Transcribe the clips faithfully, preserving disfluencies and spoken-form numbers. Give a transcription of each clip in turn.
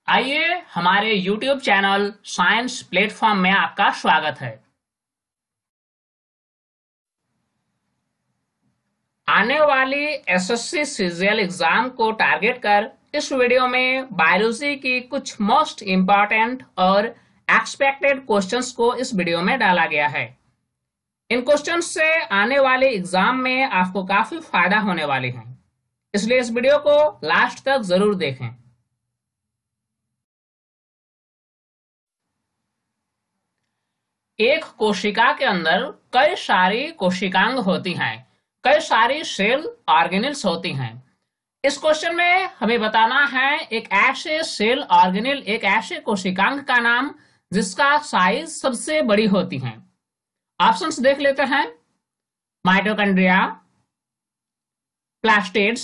आइए हमारे YouTube channel science platform में आपका स्वागत है। आने वाली एसएससी सीजीएल एग्जाम को टारगेट कर इस वीडियो में बायोलॉजी की कुछ मोस्ट इंपॉर्टेंट और एक्सपेक्टेड क्वेश्चंस को इस वीडियो में डाला गया है। इन क्वेश्चंस से आने वाले एग्जाम में आपको काफी फायदा होने वाली है, इसलिए इस वीडियो को लास्ट तक जरूर देखें। एक कोशिका के अंदर कई सारी कोशिकांग होती हैं, कई सारी सेल ऑर्गेनेल्स होती हैं। इस क्वेश्चन में हमें बताना है एक ऐसे सेल ऑर्गेनेल, एक ऐसे कोशिकांग का नाम जिसका साइज सबसे बड़ी होती है। ऑप्शंस देख लेते हैं। माइटोकॉन्ड्रिया, प्लास्टिड्स,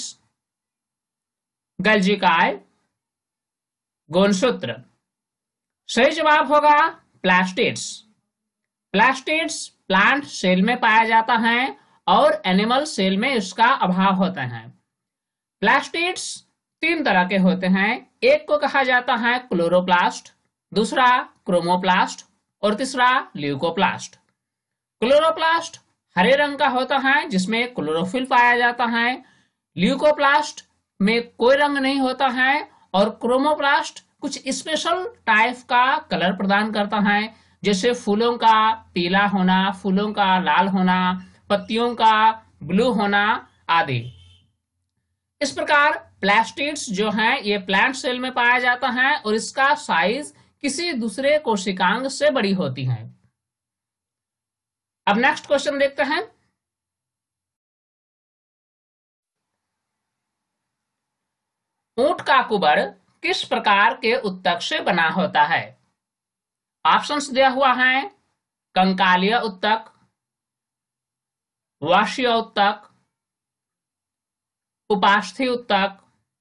गल्जिकाय, गुणसूत्र। सही जवाब होगा प्लास्टिड्स। प्लास्टिड्स प्लांट सेल में पाया जाता है और एनिमल सेल में इसका अभाव होता है। प्लास्टिड्स तीन तरह के होते हैं। एक को कहा जाता है क्लोरोप्लास्ट, दूसरा क्रोमोप्लास्ट और तीसरा ल्यूकोप्लास्ट। क्लोरोप्लास्ट हरे रंग का होता है जिसमें क्लोरोफिल पाया जाता है। ल्यूकोप्लास्ट में कोई रंग नहीं होता है और क्रोमोप्लास्ट कुछ स्पेशल टाइप का कलर प्रदान करता है, जैसे फूलों का पीला होना, फूलों का लाल होना, पत्तियों का ब्लू होना आदि। इस प्रकार प्लास्टिड्स जो है ये प्लांट सेल में पाया जाता है और इसका साइज किसी दूसरे कोशिकांग से बड़ी होती है। अब नेक्स्ट क्वेश्चन देखते हैं। ऊंट का कुबर किस प्रकार के उत्तक से बना होता है? ऑप्शंस दिया हुआ है। कंकालीय उत्तक, वाशीय उत्तक, उपास्थि उत्तक,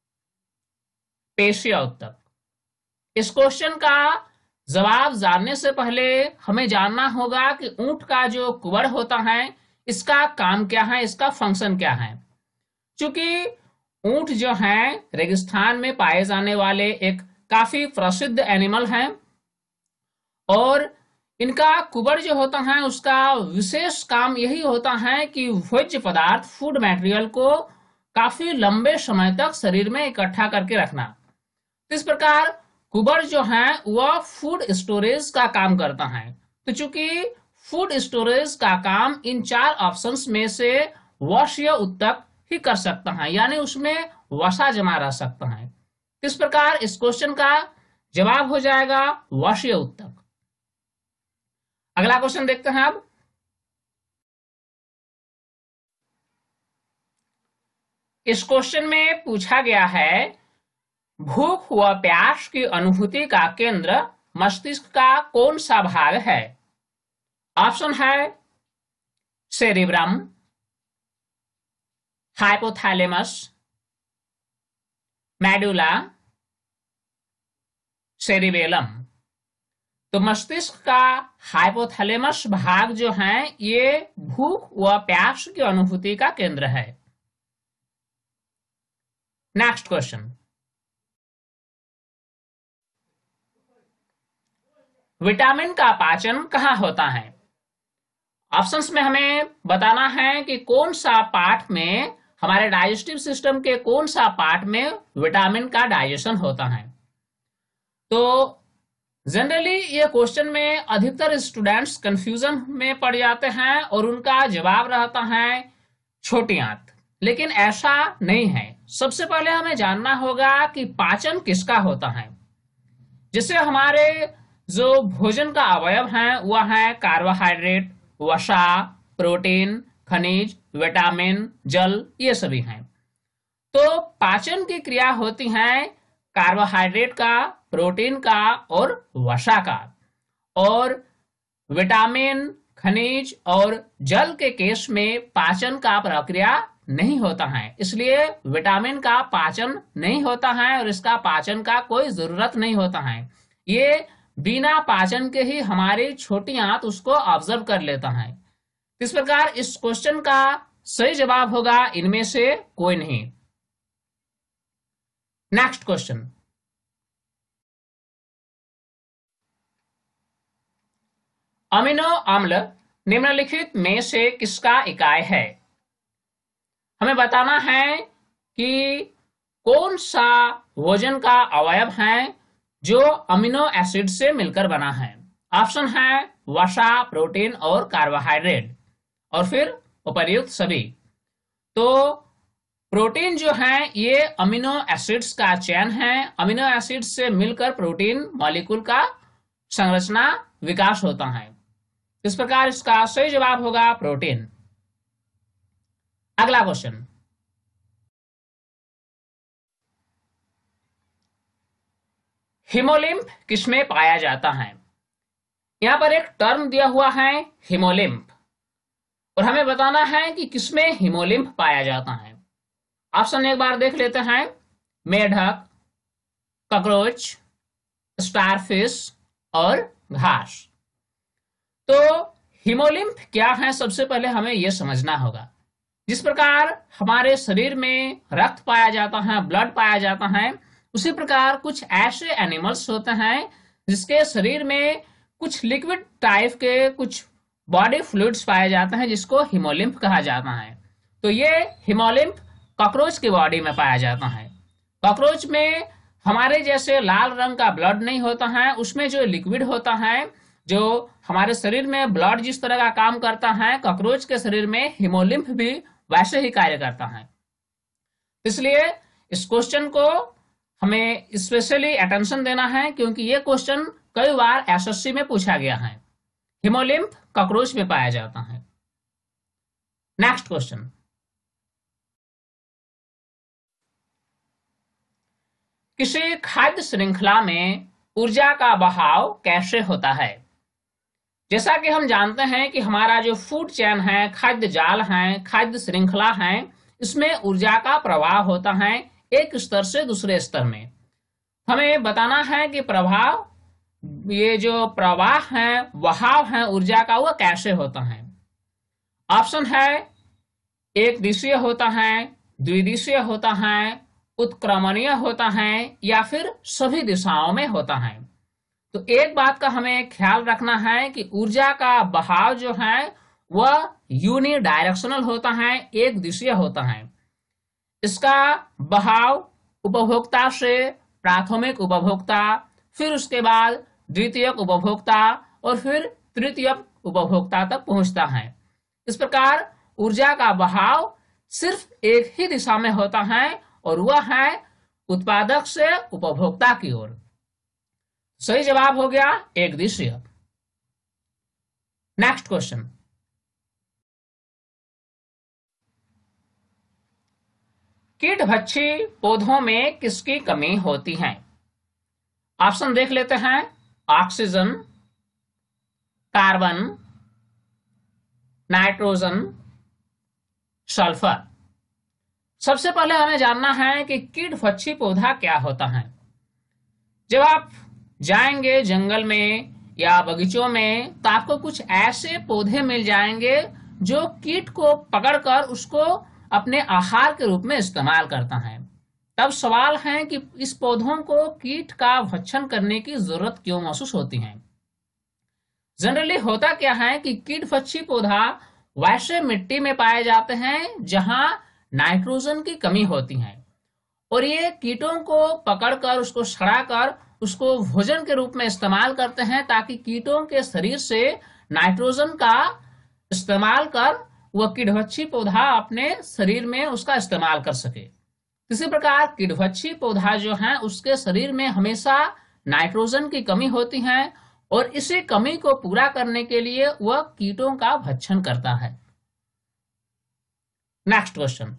पेशीय उत्तक। इस क्वेश्चन का जवाब जानने से पहले हमें जानना होगा कि ऊंट का जो कुबर होता है इसका काम क्या है, इसका फंक्शन क्या है। क्योंकि ऊंट जो है रेगिस्तान में पाए जाने वाले एक काफी प्रसिद्ध एनिमल है और इनका कुबर जो होता है उसका विशेष काम यही होता है कि भोज्य पदार्थ, फूड मटेरियल को काफी लंबे समय तक शरीर में इकट्ठा करके रखना। इस प्रकार कुबर जो है वह फूड स्टोरेज का काम करता है। तो चूंकि फूड स्टोरेज का काम इन चार ऑप्शंस में से वाशीय उत्तक ही कर सकता है, यानी उसमें वसा जमा रह सकता है। इस प्रकार इस क्वेश्चन का जवाब हो जाएगा वाशीय उत्तक। अगला क्वेश्चन देखते हैं। अब इस क्वेश्चन में पूछा गया है भूख व प्यास की अनुभूति का केंद्र मस्तिष्क का कौन सा भाग है? ऑप्शन है सेरिब्रम, हाइपोथैलेमस, मेडुला, सेरिबेलम। तो मस्तिष्क का हाइपोथैलेमस भाग जो है ये भूख व प्यास की अनुभूति का केंद्र है। Next question. विटामिन का पाचन कहाँ होता है? ऑप्शंस में हमें बताना है कि कौन सा पार्ट में, हमारे डाइजेस्टिव सिस्टम के कौन सा पार्ट में विटामिन का डाइजेशन होता है। तो जनरली ये क्वेश्चन में अधिकतर स्टूडेंट्स कंफ्यूजन में पड़ जाते हैं और उनका जवाब रहता है छोटी आंत, लेकिन ऐसा नहीं है। सबसे पहले हमें जानना होगा कि पाचन किसका होता है। जिससे हमारे जो भोजन का अवयव है वह है कार्बोहाइड्रेट, वसा, प्रोटीन, खनिज, विटामिन, जल, ये सभी हैं। तो पाचन की क्रिया होती है कार्बोहाइड्रेट का, प्रोटीन का और वसा का। और विटामिन, खनिज और जल के केस में पाचन का प्रक्रिया नहीं होता है, इसलिए विटामिन का पाचन नहीं होता है और इसका पाचन का कोई जरूरत नहीं होता है। ये बिना पाचन के ही हमारी छोटी आंत उसको ऑब्जर्व कर लेता है। इस प्रकार इस क्वेश्चन का सही जवाब होगा इनमें से कोई नहीं। Next question. अमीनो अम्ल निम्नलिखित में से किसका इकाई है? हमें बताना है कि कौन सा भोजन का अवयव है जो अमीनो एसिड से मिलकर बना है। ऑप्शन है वसा, प्रोटीन और कार्बोहाइड्रेट, और फिर उपर्युक्त सभी। तो प्रोटीन जो है ये अमीनो एसिड्स का चयन है। अमीनो एसिड्स से मिलकर प्रोटीन मॉलिक्यूल का संरचना विकास होता है। इस प्रकार इसका सही जवाब होगा प्रोटीन। अगला क्वेश्चन, हीमोलिम्फ किसमें पाया जाता है? यहां पर एक टर्म दिया हुआ है हीमोलिम्फ, और हमें बताना है कि किसमें हीमोलिम्फ पाया जाता है। ऑप्शन एक बार देख लेते हैं। मेढक, कॉकरोच, स्टारफिश और घास। तो हीमोलिम्फ क्या है, सबसे पहले हमें यह समझना होगा। जिस प्रकार हमारे शरीर में रक्त पाया जाता है, ब्लड पाया जाता है, उसी प्रकार कुछ ऐसे एनिमल्स होते हैं जिसके शरीर में कुछ लिक्विड टाइप के कुछ बॉडी फ्लूइड्स पाए जाते हैं, जिसको हीमोलिम्फ कहा जाता है। तो ये हीमोलिम्फ कॉकरोच की बॉडी में पाया जाता है। कॉकरोच में हमारे जैसे लाल रंग का ब्लड नहीं होता है, उसमें जो लिक्विड होता है, जो हमारे शरीर में ब्लड जिस तरह का काम करता है, कॉकरोच के शरीर में हीमोलिम्फ भी वैसे ही कार्य करता है। इसलिए इस क्वेश्चन को हमें स्पेशली अटेंशन देना है, क्योंकि ये क्वेश्चन कई बार एसएससी में पूछा गया है। हीमोलिम्फ कॉकरोच में पाया जाता है। नेक्स्ट क्वेश्चन, किसी खाद्य श्रृंखला में ऊर्जा का बहाव कैसे होता है? जैसा कि हम जानते हैं कि हमारा जो फूड चेन है, खाद्य जाल है, खाद्य श्रृंखला है, इसमें ऊर्जा का प्रवाह होता है एक स्तर से दूसरे स्तर में। हमें बताना है कि प्रभाव, ये जो प्रवाह है, बहाव है ऊर्जा का, वह कैसे होता है। ऑप्शन है एक दिशीय होता है, द्विदिशीय होता है, उत्क्रमणीय होता है, या फिर सभी दिशाओं में होता है। तो एक बात का हमें ख्याल रखना है कि ऊर्जा का बहाव जो है वह यूनि डायरेक्शनल होता है, एक दिशीय होता है। इसका बहाव उपभोक्ता से प्राथमिक उपभोक्ता, फिर उसके बाद द्वितीयक उपभोक्ता और फिर तृतीयक उपभोक्ता तक पहुंचता है। इस प्रकार ऊर्जा का बहाव सिर्फ एक ही दिशा में होता है, और वह है उत्पादक से उपभोक्ता की ओर। सही जवाब हो गया एक दिशीय। नेक्स्ट क्वेश्चन, कीटभक्षी पौधों में किसकी कमी होती है? ऑप्शन देख लेते हैं। Oxygen, carbon, nitrogen, sulphur. सबसे पहले हमें जानना है कि कीटभक्षी पौधा क्या होता है। जब आप जाएंगे जंगल में या बगीचों में, तो आपको कुछ ऐसे पौधे मिल जाएंगे जो कीट को पकड़कर उसको अपने आहार के रूप में इस्तेमाल करता है। तब सवाल है कि इस पौधों को कीट का भक्षण करने की जरूरत क्यों महसूस होती है। जनरली होता क्या है कि कीटभक्षी पौधा वैसे मिट्टी में पाए जाते हैं जहां नाइट्रोजन की कमी होती है, और ये कीटों को पकड़कर उसको सड़ाकर उसको भोजन के रूप में इस्तेमाल करते हैं, ताकि कीटों के शरीर से नाइट्रोजन का इस्तेमाल कर वह कीटभक्षी पौधा अपने शरीर में उसका इस्तेमाल कर सके। इसी प्रकार कीटभक्षी पौधा जो है उसके शरीर में हमेशा नाइट्रोजन की कमी होती है, और इसी कमी को पूरा करने के लिए वह कीटों का भक्षण करता है। नेक्स्ट क्वेश्चन,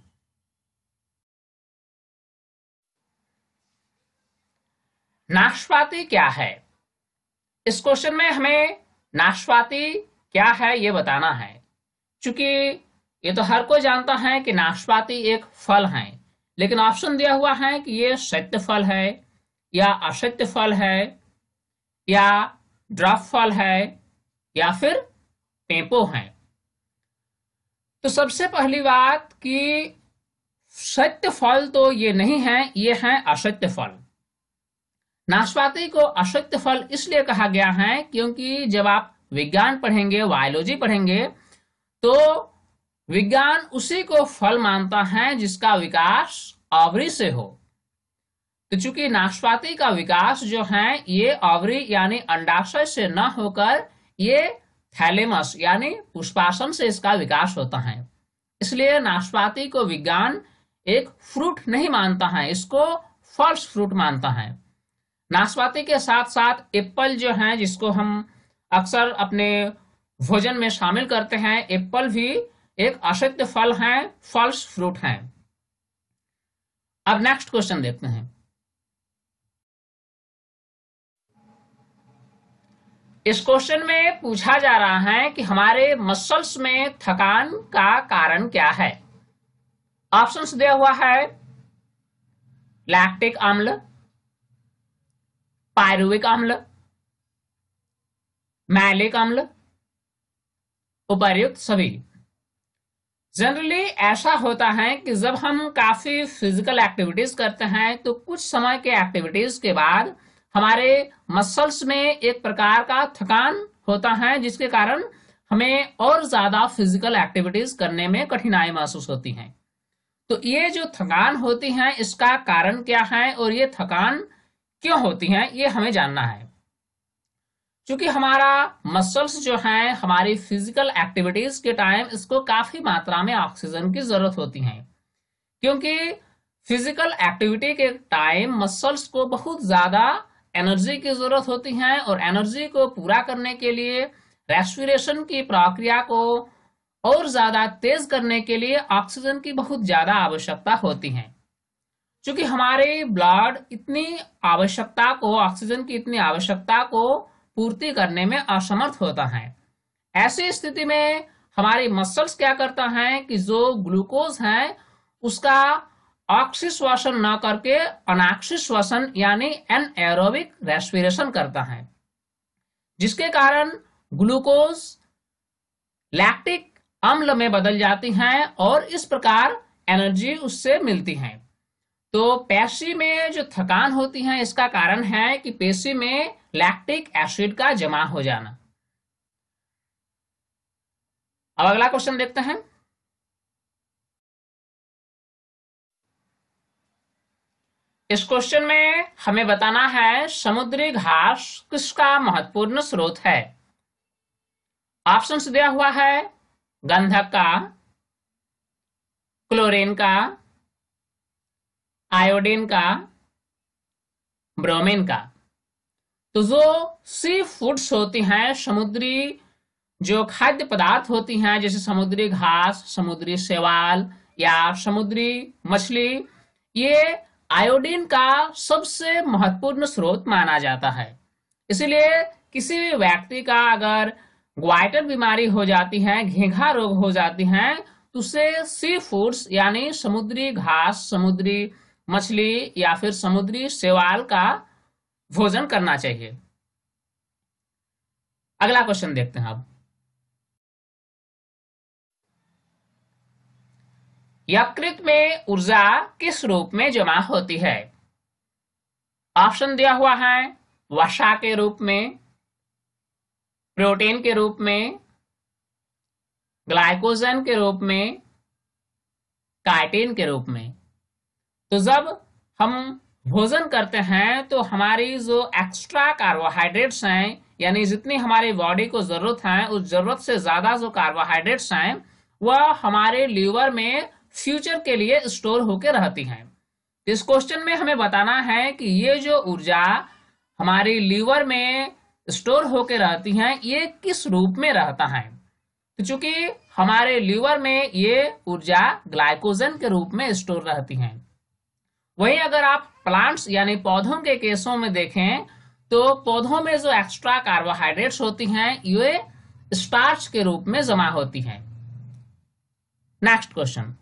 नाशपाती क्या है? इस क्वेश्चन में हमें नाशपाती क्या है ये बताना है, क्योंकि ये तो हर कोई जानता है कि नाशपाती एक फल है, लेकिन ऑप्शन दिया हुआ है कि ये सत्य फल है या असत्य फल है या ड्राफ फल है या फिर पेपो है। तो सबसे पहली बात कि सत्य फल तो ये नहीं है, ये है असत्य फल। नाशपाती को असत्य फल इसलिए कहा गया है क्योंकि जब आप विज्ञान पढ़ेंगे, बायोलॉजी पढ़ेंगे, तो विज्ञान उसी को फल मानता है जिसका विकास ओवरी से हो। तो चूंकि नाशपाती का विकास जो है ये ओवरी यानी अंडाशय से न होकर ये थैलेमस यानी पुष्पासन से इसका विकास होता है, इसलिए नाशपाती को विज्ञान एक फ्रूट नहीं मानता है, इसको फॉल्स फ्रूट मानता है। नाशपाती के साथ साथ एप्पल जो है, जिसको हम अक्सर अपने भोजन में शामिल करते हैं, एप्पल भी एक असिद्ध फल है, फॉल्स फ्रूट है। अब नेक्स्ट क्वेश्चन देखते हैं। इस क्वेश्चन में पूछा जा रहा है कि हमारे मसल्स में थकान का कारण क्या है। ऑप्शंस दिया हुआ है लैक्टिक अम्ल, पायरुविक अम्ल, मैलिक अम्ल, उपर्युक्त सभी। जनरली ऐसा होता है कि जब हम काफी फिजिकल एक्टिविटीज करते हैं तो कुछ समय के एक्टिविटीज के बाद हमारे मसल्स में एक प्रकार का थकान होता है, जिसके कारण हमें और ज्यादा फिजिकल एक्टिविटीज करने में कठिनाई महसूस होती है। तो ये जो थकान होती है इसका कारण क्या है और ये थकान क्यों होती है, ये हमें जानना है। क्योंकि हमारा मसल्स जो है हमारी फिजिकल एक्टिविटीज के टाइम इसको काफी मात्रा में ऑक्सीजन की जरूरत होती है, क्योंकि फिजिकल एक्टिविटी के टाइम मसल्स को बहुत ज्यादा एनर्जी की जरूरत होती है और एनर्जी को पूरा करने के लिए रेस्पिरेशन की प्रक्रिया को और ज्यादा तेज करने के लिए ऑक्सीजन की बहुत ज्यादा आवश्यकता होती है। क्योंकि हमारे ब्लड इतनी आवश्यकता को ऑक्सीजन की इतनी आवश्यकता को पूर्ति करने में असमर्थ होता है। ऐसी स्थिति में हमारी मसल्स क्या करता है कि जो ग्लूकोज है उसका ऑक्सीश्वसन न करके अनाक्सीश्वसन यानी एनएरोबिक रेस्पिरेशन करता है, जिसके कारण ग्लूकोज लैक्टिक अम्ल में बदल जाती है और इस प्रकार एनर्जी उससे मिलती है। तो पेशी में जो थकान होती है इसका कारण है कि पेशी में लैक्टिक एसिड का जमा हो जाना। अब अगला क्वेश्चन देखते हैं। इस क्वेश्चन में हमें बताना है समुद्री घास किसका महत्वपूर्ण स्रोत है। ऑप्शंस दिया हुआ है गंधक का, क्लोरीन का, आयोडीन का, ब्रोमीन का। तो जो सी फूड्स होती हैं, समुद्री जो खाद्य पदार्थ होती हैं, जैसे समुद्री घास, समुद्री शैवाल या समुद्री मछली, ये आयोडीन का सबसे महत्वपूर्ण स्रोत माना जाता है। इसलिए किसी भी व्यक्ति का अगर ग्वाइटर बीमारी हो जाती है, घेंघा रोग हो जाती है, तो उसे सी फूड्स यानी समुद्री घास, समुद्री मछली या फिर समुद्री शैवाल का भोजन करना चाहिए। अगला क्वेश्चन देखते हैं। अब यकृत में ऊर्जा किस रूप में जमा होती है। ऑप्शन दिया हुआ है वसा के रूप में, प्रोटीन के रूप में, ग्लाइकोजन के रूप में, काइटिन के रूप में। तो जब हम भोजन करते हैं तो हमारी जो एक्स्ट्रा कार्बोहाइड्रेट्स हैं, यानी जितनी हमारी बॉडी को जरूरत है उस जरूरत से ज्यादा जो कार्बोहाइड्रेट्स हैं वह हमारे लीवर में फ्यूचर के लिए स्टोर होकर रहती हैं। इस क्वेश्चन में हमें बताना है कि ये जो ऊर्जा हमारी लीवर में स्टोर होकर रहती है ये किस रूप में रहता है। तो चूंकि हमारे लीवर में ये ऊर्जा ग्लाइकोजन के रूप में स्टोर रहती है। वहीं अगर आप प्लांट्स यानी पौधों के केसों में देखें तो पौधों में जो एक्स्ट्रा कार्बोहाइड्रेट्स होती हैं ये स्टार्च के रूप में जमा होती हैं। Next question.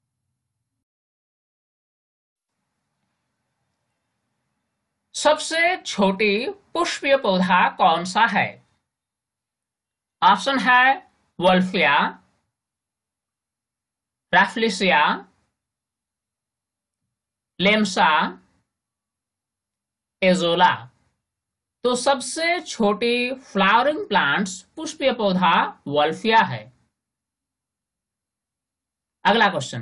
सबसे छोटी पुष्पीय पौधा कौन सा है। ऑप्शन है वोल्फिया, रैफ्लेसिया, लेम्सा, एजोला। तो सबसे छोटी फ्लावरिंग प्लांट्स पुष्पीय पौधा वॉल्फिया है। अगला क्वेश्चन,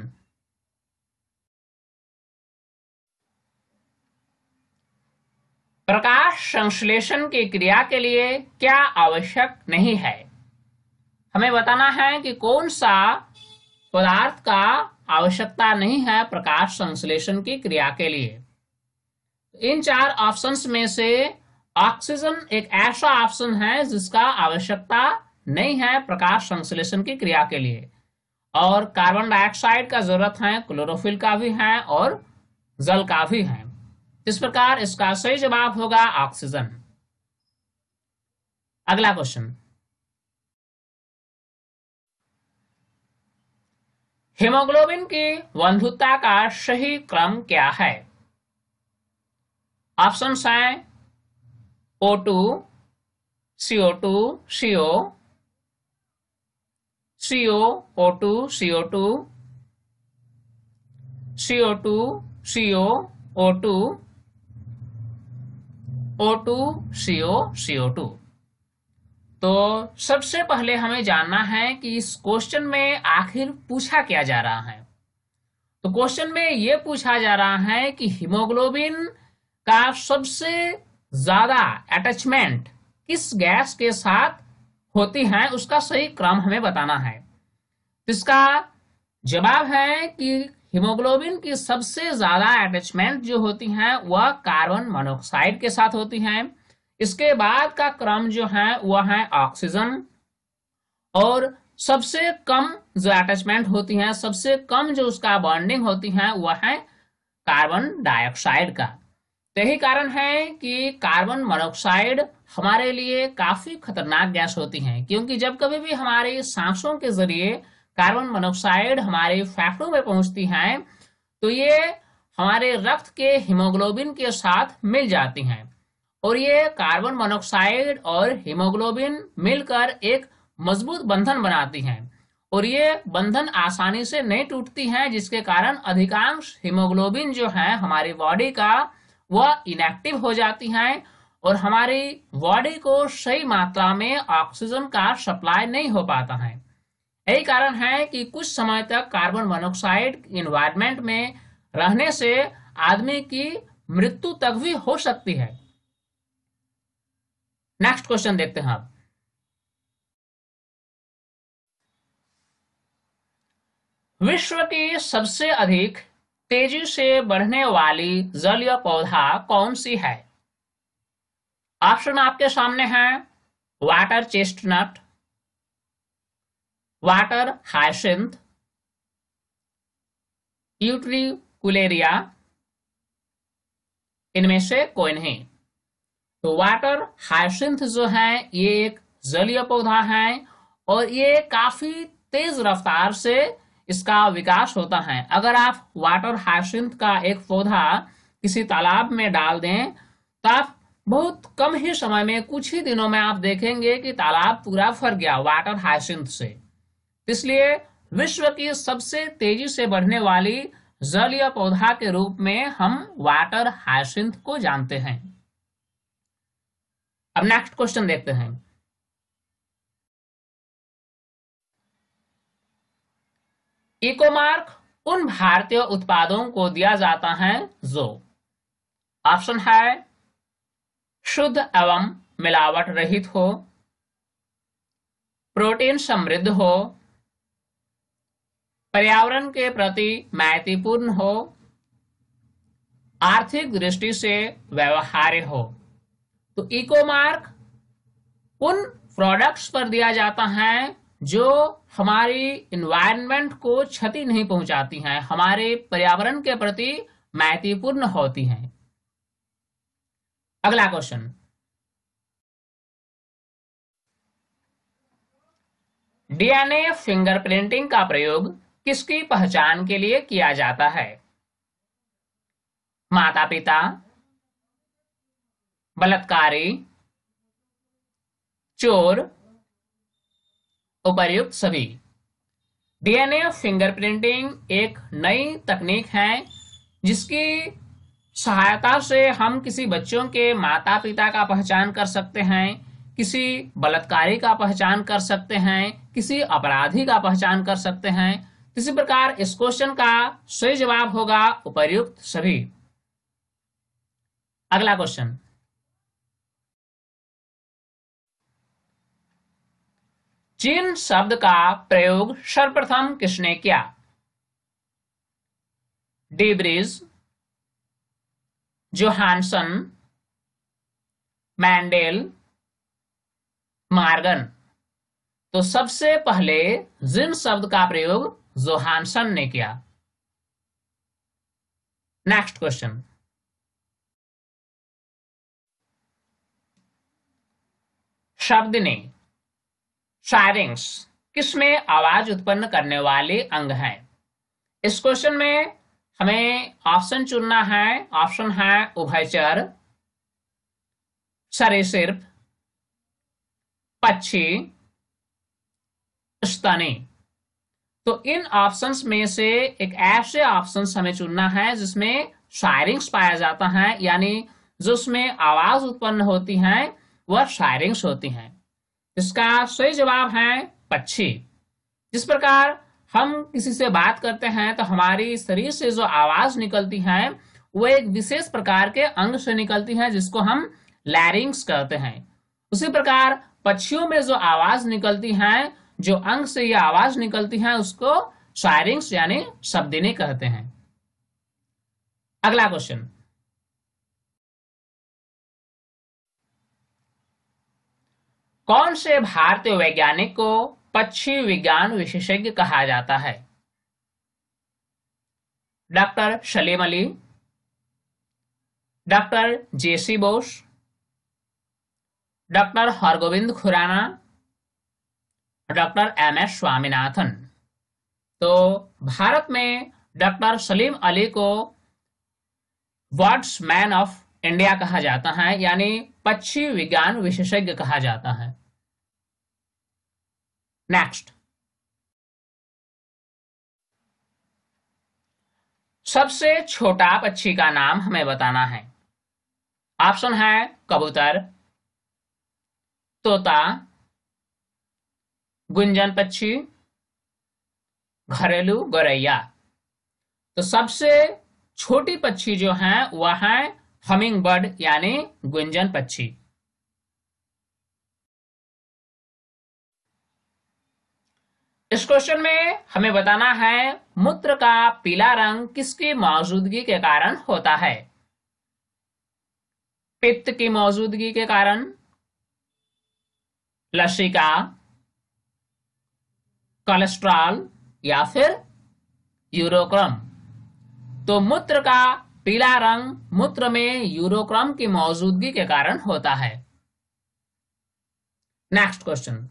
प्रकाश संश्लेषण की क्रिया के लिए क्या आवश्यक नहीं है? हमें बताना है कि कौन सा पदार्थ का आवश्यकता नहीं है प्रकाश संश्लेषण की क्रिया के लिए। इन चार ऑप्शंस में से ऑक्सीजन एक ऐसा ऑप्शन है जिसका आवश्यकता नहीं है प्रकाश संश्लेषण की क्रिया के लिए, और कार्बन डाइऑक्साइड का जरूरत है, क्लोरोफिल का भी है और जल का भी है। इस प्रकार इसका सही जवाब होगा ऑक्सीजन। अगला क्वेश्चन, हीमोग्लोबिन की बंधुता का सही क्रम क्या है? ऑप्शंस हैं O two, C O two, C O, C O, O two, C O two, C O two, C O, O two, O two, C O, C O two. तो सबसे पहले हमें जानना है कि इस क्वेश्चन में आखिर पूछा क्या जा रहा है। तो क्वेश्चन में यह पूछा जा रहा है कि हीमोग्लोबिन का सबसे ज्यादा अटैचमेंट किस गैस के साथ होती है, उसका सही क्रम हमें बताना है। इसका जवाब है कि हीमोग्लोबिन की सबसे ज्यादा अटैचमेंट जो होती हैं वह कार्बन मोनोऑक्साइड के साथ होती हैं। इसके बाद का क्रम जो है वह है ऑक्सीजन, और सबसे कम जो अटैचमेंट होती है, सबसे कम जो उसका बॉन्डिंग होती है वह है कार्बन डाइऑक्साइड का। यही कारण है कि कार्बन मोनोऑक्साइड हमारे लिए काफी खतरनाक गैस होती है, क्योंकि जब कभी भी हमारे सांसों के जरिए कार्बन मोनोऑक्साइड हमारे फेफड़ों में पहुंचती हैं तो ये हमारे रक्त के हीमोग्लोबिन के साथ मिल जाती हैं, और ये कार्बन मोनोऑक्साइड और हीमोग्लोबिन मिलकर एक मजबूत बंधन बनाती हैं, और ये बंधन आसानी से नहीं टूटती हैं, जिसके कारण अधिकांश हीमोग्लोबिन जो है हमारी बॉडी का वह इनएक्टिव हो जाती हैं, और हमारी बॉडी को सही मात्रा में ऑक्सीजन का सप्लाई नहीं हो पाता है। यही कारण है कि कुछ समय तक कार्बन मोनोऑक्साइड इन्वायरमेंट में रहने से आदमी की मृत्यु तक भी हो सकती है। नेक्स्ट क्वेश्चन देखते हैं अब, विश्व की सबसे अधिक तेजी से बढ़ने वाली जलीय पौधा कौन सी है? ऑप्शन आपके सामने है water chestnut, water hyacinth, utricularia, इनमें से कोई नहीं। तो वाटर हायसिंथ जो है ये एक जलीय पौधा है, और ये काफी तेज रफ्तार से इसका विकास होता है। अगर आप वाटर हायसिंथ का एक पौधा किसी तालाब में डाल दें तो आप बहुत कम ही समय में, कुछ ही दिनों में आप देखेंगे कि तालाब पूरा भर गया वाटर हायसिंथ से। इसलिए विश्व की सबसे तेजी से बढ़ने वाली जलीय पौधा के रूप में हम वाटर हायसिंथ को जानते हैं। अब नेक्स्ट क्वेश्चन देखते हैं, इकोमार्क उन भारतीय उत्पादों को दिया जाता है जो, ऑप्शन है शुद्ध एवं मिलावट रहित हो, प्रोटीन समृद्ध हो, पर्यावरण के प्रति मैत्रीपूर्ण हो, आर्थिक दृष्टि से व्यवहार्य हो। तो इकोमार्क उन प्रोडक्ट्स पर दिया जाता है जो हमारी इन्वायरमेंट को क्षति नहीं पहुंचाती हैं, हमारे पर्यावरण के प्रति मैत्रीपूर्ण होती हैं। अगला क्वेश्चन, डीएनए फिंगरप्रिंटिंग का प्रयोग किसकी पहचान के लिए किया जाता है? माता पिता, बलात्कारी, चोर, उपर्युक्त सभी। डीएनए फिंगरप्रिंटिंग एक नई तकनीक है जिसकी सहायता से हम किसी बच्चों के माता पिता का पहचान कर सकते हैं, किसी बलात्कारी का पहचान कर सकते हैं, किसी अपराधी का पहचान कर सकते हैं। इसी प्रकार इस क्वेश्चन का सही जवाब होगा उपर्युक्त सभी। अगला क्वेश्चन, चीन शब्द का प्रयोग सर्वप्रथम किसने किया? De Vries, Johannsen, Mendel, Morgan. तो सबसे पहले जिन शब्द का प्रयोग जोहानसन ने किया। नेक्स्ट क्वेश्चन, शब्द ने शायरिंग्स किसमें आवाज उत्पन्न करने वाले अंग हैं? इस क्वेश्चन में हमें ऑप्शन चुनना है। ऑप्शन है उभयचर, सरीसृप, पक्षी, स्तनी। तो इन ऑप्शंस में से एक ऐसे ऑप्शंस हमें चुनना है जिसमें शायरिंग्स पाया जाता है, यानी जो उसमें आवाज उत्पन्न होती है वह शायरिंग्स होती हैं। इसका सही जवाब है पक्षी। जिस प्रकार हम किसी से बात करते हैं तो हमारी शरीर से जो आवाज निकलती है वो एक विशेष प्रकार के अंग से निकलती है जिसको हम लैरिंग्स कहते हैं। उसी प्रकार पक्षियों में जो आवाज निकलती है, जो अंग से यह आवाज निकलती है, उसको शायरिंग्स यानी शब्दिनी कहते हैं। अगला क्वेश्चन, कौन से भारतीय वैज्ञानिक को पक्षी विज्ञान विशेषज्ञ कहा जाता है? Doctor Salim Ali, doctor J C Bose, doctor Hargobind Khorana, doctor M S Swaminathan. तो भारत में डॉक्टर सलीम अली को वर्ड्स मैन ऑफ इंडिया कहा जाता है, यानी पक्षी विज्ञान विशेषज्ञ कहा जाता है। नेक्स्ट, सबसे छोटा पक्षी का नाम हमें बताना है। ऑप्शन है कबूतर, तोता, गुंजन पक्षी, घरेलू गौरैया। तो सबसे छोटी पक्षी जो है वह है हमिंग बर्ड यानी गुंजन पक्षी। इस क्वेश्चन में हमें बताना है मूत्र का पीला रंग किसकी मौजूदगी के कारण होता है? पित्त की मौजूदगी के कारण, लसिका, कोलेस्ट्रॉल या फिर यूरोक्रम। तो मूत्र का पीला रंग मूत्र में यूरोक्रम की मौजूदगी के कारण होता है। नेक्स्ट क्वेश्चन,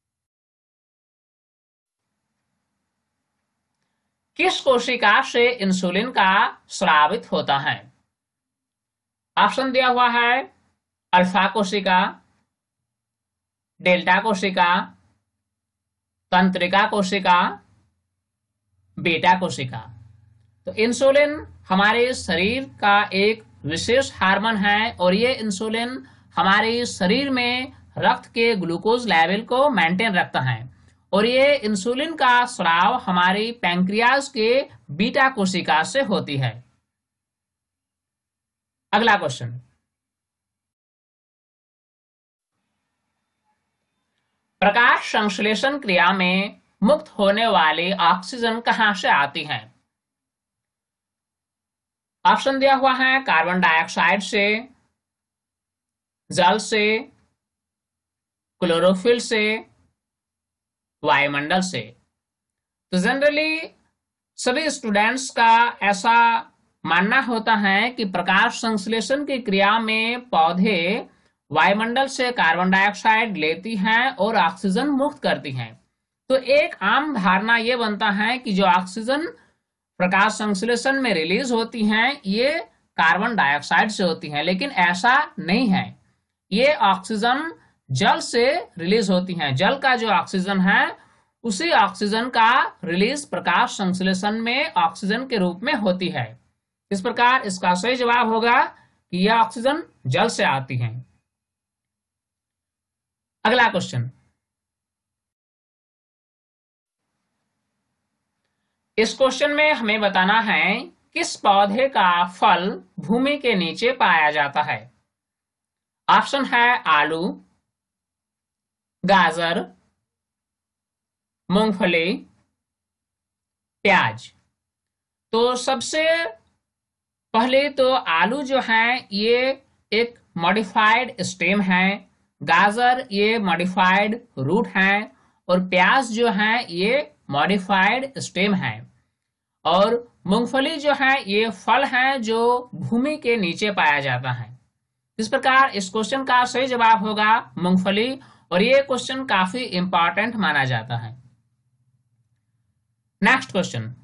किस कोशिका से इंसुलिन का स्रावित होता है? ऑप्शन दिया हुआ है अल्फा कोशिका, डेल्टा कोशिका, तंत्रिका कोशिका, बीटा कोशिका। तो इंसुलिन हमारे शरीर का एक विशेष हार्मोन है और ये इंसुलिन हमारे शरीर में रक्त के ग्लूकोज लेवल को मेंटेन रखता है और ये इंसुलिन का स्राव हमारी पैंक्रियाज के बीटा कोशिका से होती है। अगला क्वेश्चन, प्रकाश संश्लेषण क्रिया में मुक्त होने वाली ऑक्सीजन कहां से आती है? ऑप्शन दिया हुआ है कार्बन डाइऑक्साइड से, जल से, क्लोरोफिल से, वायुमंडल से। तो जनरली सभी स्टूडेंट्स का ऐसा मानना होता है कि प्रकाश संश्लेषण की क्रिया में पौधे वायुमंडल से कार्बन डाइऑक्साइड लेती हैं और ऑक्सीजन मुक्त करती हैं। तो एक आम धारणा यह बनता है कि जो ऑक्सीजन प्रकाश संश्लेषण में रिलीज होती हैं ये कार्बन डाइऑक्साइड से होती हैं, लेकिन ऐसा नहीं है। ये ऑक्सीजन जल से रिलीज होती हैं। जल का जो ऑक्सीजन है उसी ऑक्सीजन का रिलीज प्रकाश संश्लेषण में ऑक्सीजन के रूप में होती है। इस प्रकार इसका सही जवाब होगा कि यह ऑक्सीजन जल से आती है। अगला क्वेश्चन, इस क्वेश्चन में हमें बताना है किस पौधे का फल भूमि के नीचे पाया जाता है। ऑप्शन है आलू, गाजर, मूंगफली, प्याज। तो सबसे पहले तो आलू जो है ये एक मॉडिफाइड स्टेम है, गाजर ये मॉडिफाइड रूट है, और प्याज जो है ये मॉडिफाइड स्टेम है, और मूंगफली जो है ये फल है जो भूमि के नीचे पाया जाता है। इस प्रकार इस क्वेश्चन का सही जवाब होगा मूंगफली, और ये क्वेश्चन काफी इंपॉर्टेंट माना जाता है। नेक्स्ट क्वेश्चन,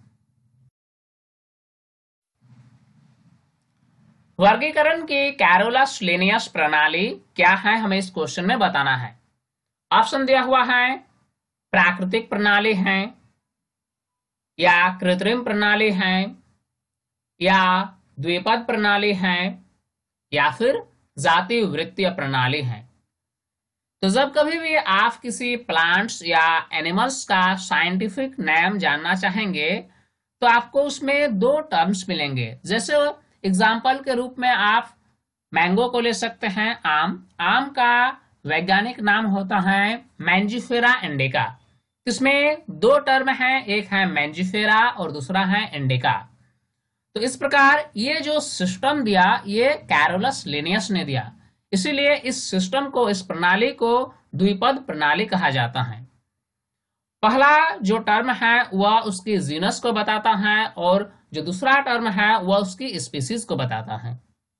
वर्गीकरण की कैरोलस लिनियस प्रणाली क्या है, हमें इस क्वेश्चन में बताना है। ऑप्शन दिया हुआ है प्राकृतिक प्रणाली है, या कृत्रिम प्रणाली है, या द्विपद प्रणाली है, या फिर जाति वृत्तीय प्रणाली है। तो जब कभी भी आप किसी प्लांट्स या एनिमल्स का साइंटिफिक नेम जानना चाहेंगे तो आपको उसमें दो टर्म्स मिलेंगे। जैसे एग्जाम्पल के रूप में आप मैंगो को ले सकते हैं, आम। आम का वैज्ञानिक नाम होता है मैंजिफेरा इंडिका। इसमें दो टर्म हैं, एक है मैंजिफेरा और दूसरा है इंडिका। तो इस प्रकार ये जो सिस्टम दिया ये कैरोलस लिनियस ने दिया, इसीलिए इस सिस्टम को, इस प्रणाली को द्विपद प्रणाली कहा जाता है। पहला जो टर्म है वह उसकी जीनस को बताता है, और जो दूसरा टर्म है वह उसकी स्पीसीज को बताता है।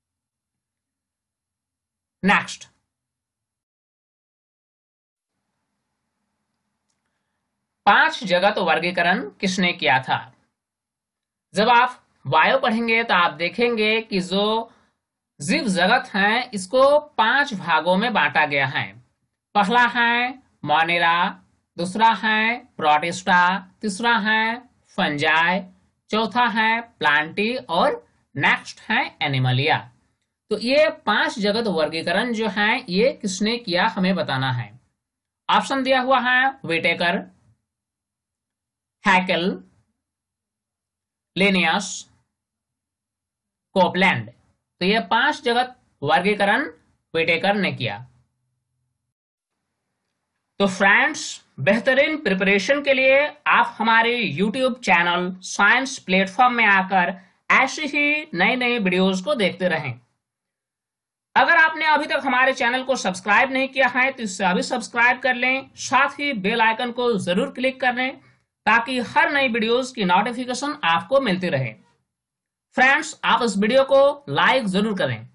नेक्स्ट, पांच जगत वर्गीकरण किसने किया था। जब आप बायो पढ़ेंगे तो आप देखेंगे कि जो जीव जगत है इसको पांच भागों में बांटा गया है। पहला है मोनेरा, दूसरा है प्रोटिस्टा, तीसरा है फंजाई, चौथा है प्लांटी, और नेक्स्ट है एनिमलिया। तो ये पांच जगत वर्गीकरण जो है ये किसने किया हमें बताना है। ऑप्शन दिया हुआ है विटेकर, हैकेल, लिनियस, कोपलैंड। तो ये पांच जगत वर्गीकरण विटेकर ने किया। तो फ्रेंड्स, बेहतरीन प्रिपरेशन के लिए आप हमारे यूट्यूब चैनल साइंस प्लेटफॉर्म में आकर ऐसी ही नई नई वीडियोस को देखते रहें। अगर आपने अभी तक हमारे चैनल को सब्सक्राइब नहीं किया है तो इससे अभी सब्सक्राइब कर लें, साथ ही बेल आइकन को जरूर क्लिक कर लें ताकि हर नई वीडियोस की नोटिफिकेशन आपको मिलती रहे। फ्रेंड्स, आप इस वीडियो को लाइक जरूर करें।